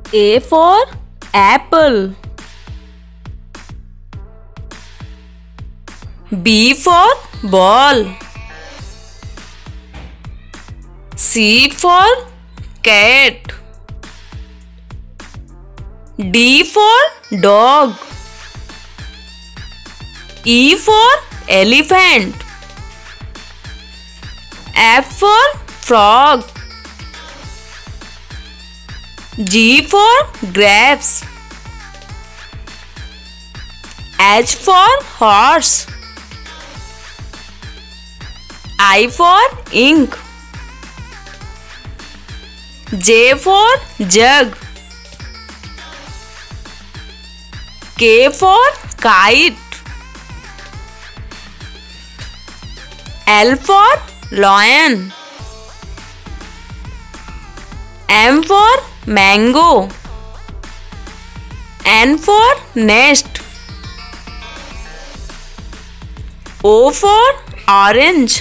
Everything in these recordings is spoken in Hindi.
A for apple. B for ball. C for cat. D for dog. E for elephant. F for frog. G for grapes. H for horse. I for ink. J for jug. K for kite. L for lion. M for mango. N for nest. O for orange.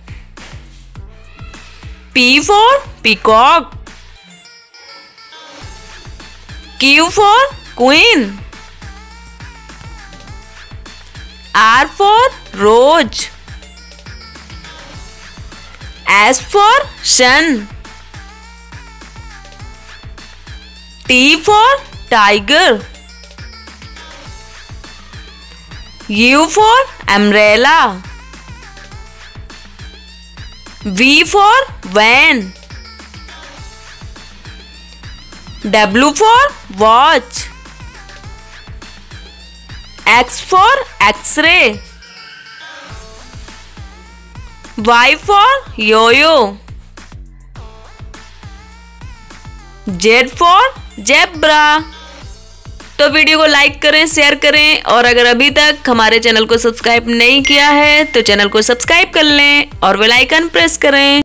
P for peacock. Q for queen. R for rose. S for sun. T for tiger. U for umbrella. V for van. W for watch. X for X-ray. Y for yo-yo. Z for zebra। तो वीडियो को लाइक करें, शेयर करें और अगर अभी तक हमारे चैनल को सब्सक्राइब नहीं किया है तो चैनल को सब्सक्राइब कर लें और बेल आइकन प्रेस करें।